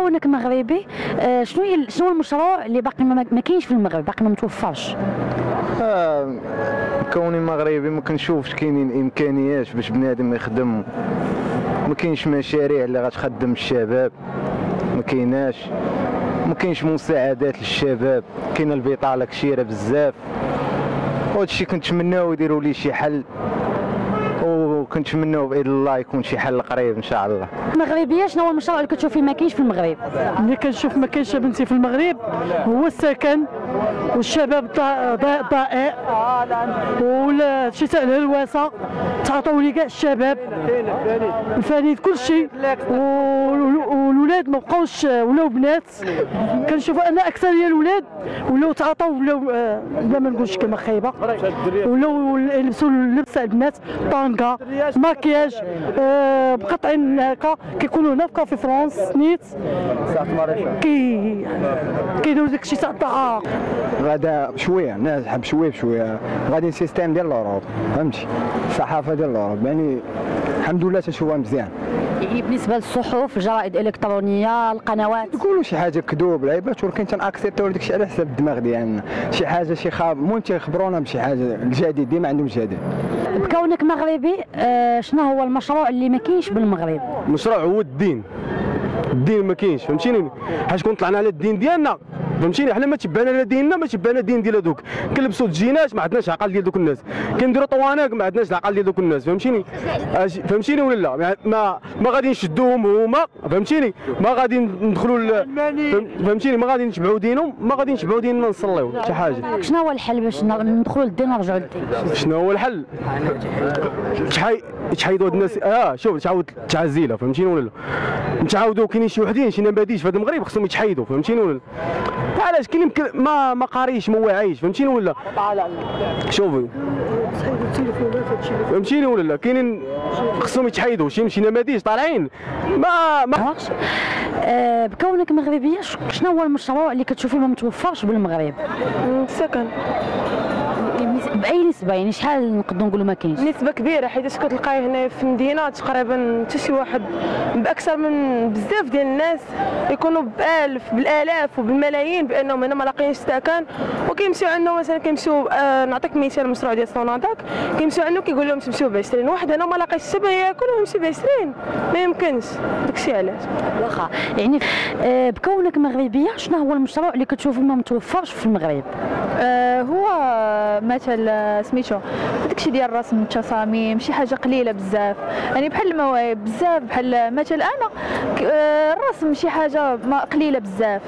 بكونك مغربي شنو هو المشروع اللي باقي ما كاينش في المغرب، باقي ما متوفرش؟ كوني مغربي ما كنشوفش كاينين امكانيات باش بنادم يخدم، ما كاينش مشاريع اللي غتخدم الشباب، ما كاينش مساعدات للشباب، كاينه البطاله كثيره بزاف. وهذا الشيء كنتمناو يديروا ليه شي حل، وكنتمناو باذن الله يكون شي حل قريب ان شاء الله. المغربيه شنو هو المشروع اللي كتشوف فيه ما كاينش في المغرب؟ اللي كنشوف ما كاينش بنتي في المغرب هو السكن، والشباب ضائع، ولا شي تاع الهلوسه تعطوا لي كاع الشباب الفريد كل شيء، والولاد ما بقاوش ولاو بنات. كنشوف انا اكثريه الولاد ولاو تعاطوا، ولاو بلا ما نقولش كلمه خايبه، ولاو يلبسوا اللبس تاع البنات، طانكا، ماكياج، مقطعين هكا. كيكونوا هنا في كافي فرانس نيت كيديروا داك الشيء تاع الطعام. غادا بشويه الناس حب شويه بشويه غادي السيستيم ديال الاوروب، فهمتي، الصحافه ديال الاوروب يعني الحمد لله تشوفها مزيان. يعني بالنسبه للصحف، الجرائد الالكترونيه، القنوات، يقولوا شي حاجه كذوب لعيبات، ولكن تنأكسبتو داك الشيء على حساب الدماغ ديالنا، شي حاجه شي المهم تيخبرونا بشي حاجه الجديد، ديما عندهم جديد. بكونك مغربي شنو هو المشروع اللي ما كاينش بالمغرب؟ المشروع هو الدين ما كاينش، فهمتيني، حيت كون طلعنا على الدين ديالنا، فهمتيني، حنا ما تبعنا لا ديننا ما تبعنا دين ديال هذوك، كنلبسوا الجينات ما عندناش عقل ديال دوك الناس، كنديروا طواناك ما عندناش العقل ديال دوك الناس، فهمتيني ولا لا؟ ما غادي نشدوهم هما، فهمتيني، ما غادي ندخلوا، فهمتيني، ما غادي نتبعوا دينهم، ما غادي نتبعوا ديننا نصليو شي حاجه. شنو هو الحل باش ندخلوا للدين ونرجعوا للدين؟ شنو هو الحل؟ تحيدوا هاد الناس، شوف تعاود تعزيله، فهمتيني ولا لا؟ نتعاودوا كاينين شي وحدين شي نماذج في هذا المغرب خصهم يتحيدوا، فهمتيني ولا لا؟ علاش كاين ما قاريش ما واعيش، فهمتيني ولا؟ شوفي فهمتيني ولا لا؟ كاينين خصهم يتحيدوا شي نماذج طالعين ما بكونك مغربيه شنو هو المشروع اللي كتشوفيه ما متوفرش بالمغرب؟ السكن. باي نسبه؟ يعني شحال نقدروا نقولوا ما كاينش؟ نسبه كبيره، حيت كتلقاي هنا في المدينه تقريبا حتى شي واحد باكثر من بزاف ديال الناس يكونوا بالالاف وبالملايين بانهم هنا ما لاقيينش سكن، وكيمشيو عندهم مثلا كيمشيو، نعطيك مثال المشروع ديال سوناداك، كيمشيو عنده كيقول لهم تمشيو ب 20، واحد هنا ما لاقيش حتى باه ياكل ويمشي ب 20، ما يمكنش، داكشي علاش. واخا يعني بكونك مغربيه شنو هو المشروع اللي كتشوفوا ما متوفرش في المغرب؟ هو مثلا سميتو داكشي ديال الرسم، التصاميم، شي حاجه قليله بزاف، يعني بحال المواهب بزاف، بحال مثلا انا الرسم شي حاجه قليله بزاف،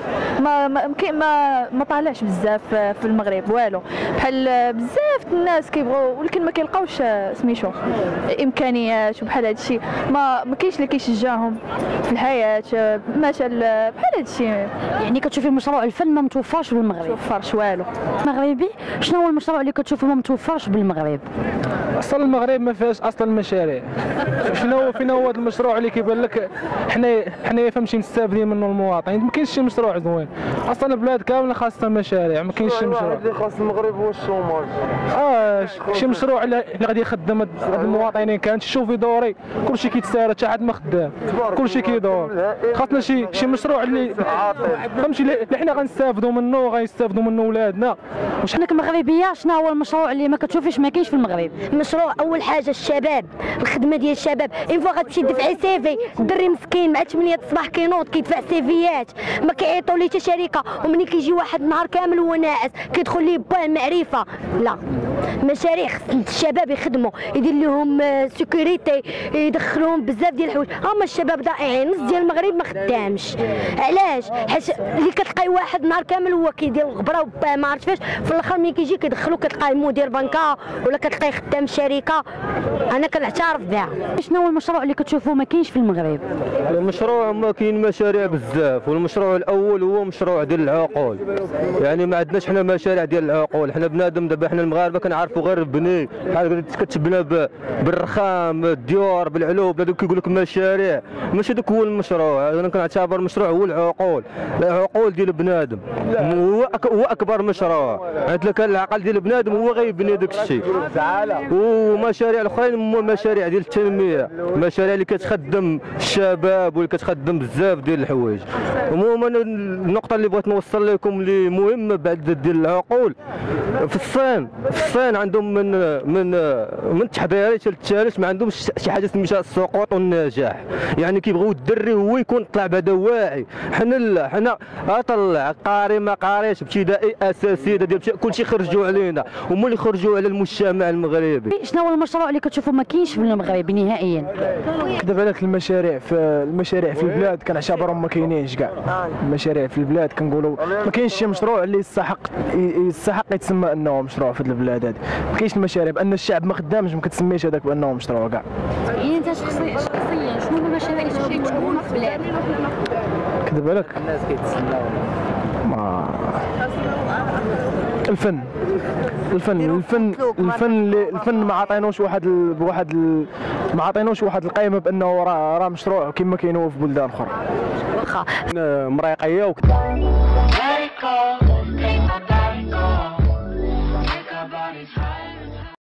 ما طالعش بزاف في المغرب والو، بحال بزاف الناس كيبغوا ولكن ما كيلقاوش سميتو امكانيات، وبحال هادشي ما كاينش اللي كيشجعهم في الحياه، مثلا بحال هادشي. يعني كتشوفي مشروع الفن ما متوفرش بالمغرب؟ ما متوفرش والو. مغربي شنو هو المشروع اللي كتشوفه ما متوفرش بالمغرب؟ اصلا المغرب ما فيهاش اصلا المشاريع. فين هو هذا المشروع اللي كيبان لك حنايا فهمتي مستافدين منه المواطنين؟ ما كاينش شي مشروع زوين، اصلا البلاد كامله خاصها مشاريع، ما كاينش شي مشروع. اللي خاص المغرب هو الشوماج. شي مشروع اللي غادي يخدم هاد المواطنين كان شوفي دوري، كلشي كيتسارى حتى حد ما خدام، كلشي كيدور. خاصنا شي مشروع اللي فهمتي اللي حنا غنستافدوا منه وغيستافدوا منه ولادنا. وشحنك مغربيه شنو هو المشروع اللي ما كتشوفيش ما كاينش في المغرب؟ المشروع اول حاجه الشباب، الخدمه ديال الشباب، اين فوا غتمشي تدفعي سيفي، الدري مسكين مع 8 الصباح كينوض كيدفع سيفيات، ما كيعيطوا ليه حتى شركه، ومنين كيجي واحد نهار كامل هو ناعس كيدخل ليه باه معرفه. لا، مشاريع خص الشباب يخدموا، يدير لهم سيكوريتي، يدخلوهم بزاف ديال الحوايج. اما الشباب ضائعين، نص ديال المغرب ما خدامش. علاش؟ حيت اللي كتلقاي واحد نهار كامل هو كيدير الغبره وباه ما عرفتش فاش، في الاخر ملي كيجي كيدخلو كتلقاه مدير بنكه ولا كتلقاه خدام شركه. انا كنعترف بها. شنو هو المشروع اللي كتشوفوه ما كاينش في المغرب؟ المشروع ما كاين مشاريع بزاف، والمشروع الاول هو مشروع ديال العقول، يعني ما عندناش حنا مشاريع ديال العقول، حنا بنادم دابا حنا المغاربه كنعرفوا غير بني بحال كتبنى بالرخام الديور بالعلوب هذوك كيقول لك مشاريع ماشي هذاك هو المشروع. انا كنعتبر المشروع هو العقول ديال بنادم هو اكبر مشروع. عندك العقل ديال بنادم هو غيبني داك الشيء. ومشاريع الاخرين هما مشاريع ديال التنميه، مشاريع اللي كتخدم الشباب واللي كتخدم بزاف ديال الحوايج. عموما النقطه اللي بغيت نوصل لكم اللي مهمه بعد ديال العقول، في الصين عندهم من التحضيرات للثالث ما عندهمش شي حاجه سميتها السقوط والنجاح. يعني كيبغيو الدري هو يكون طلع بعدا واعي. حنا طلع قاري ما قاريش ابتدائي اساسي ديال كلشي خرجوا علينا، هما اللي خرجوا على المجتمع المغربي. شنو هو المشروع اللي كتشوفوا ما كاينش في المغرب نهائيا؟ دابا هذاك المشاريع في البلاد كنعتبرهم ما كاينينش كاع. المشاريع في البلاد كنقولوا ما كاينش شي مشروع اللي يستحق يتسمى انه مشروع في البلاد هذه. ما كاينش المشاريع بان الشعب ما خدامش ما كتسميش هذاك بانه مشروع كاع. يعني انت شخصيا شنو هما المشاريع اللي تبغي تكون في بلادك؟ كذب عليك الناس كيتسناو الفن ما عطينوش ما عطينوش واحد القيمه بانه راه مشروع كما كاين في بلدان اخرى. واخا مريقيه